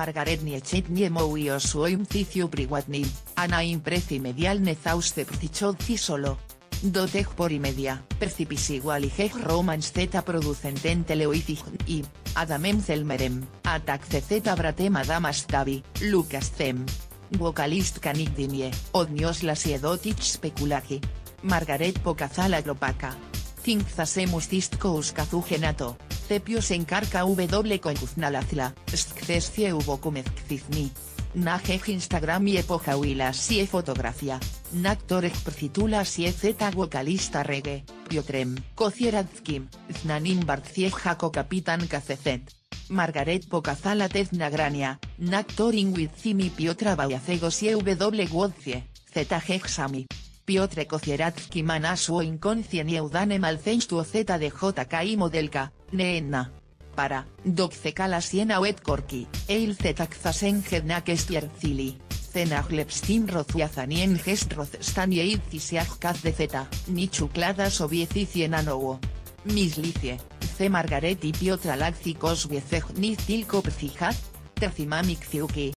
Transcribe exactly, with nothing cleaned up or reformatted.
Margaret Niechet nie mówi o swoim życiu prywatnym, a na imprezie medialnej zawsze przychodzi solo. Do tych por i media, percipisiigualigej romance z producenten telewizjon i, Adamem Zelmerem, Atak z brate Madame Stavi, Lucas Zem. Vocalistka nigdy odniosła się do tych spekulacji. Margaret pokazała glopaka. Think zasemos istko uskazuche na to, cepio se encarca w konkuznalazla, skcesje ubo kumezkcizmi. Na jej Instagram i epochauila sie fotografia, na których przytula sie zeta wokalista reggae, Piotrem Kocieradzkim, znanym bardziej jako kapitan K C Z. Margaret pokazała też nagrania, na którym widzimy Piotra Bałacego sie w głodzie, zeta heksami. Piotr Kocieradzki ma na swoim koncie nieudane malceństwo Z de J K i modelka, Neenna. Para, dokzekala siena wet korki, eil zetak zasen jednak stwierdzili, cena chlepstim rozwiązaniem gest rozstanie i zisiach kaz de zeta, ni czuklada sobie siena nowo. Mislicie, C Margaret i Piotra Laxikos wiecech ni tylko psychat, tercimamik fiuki.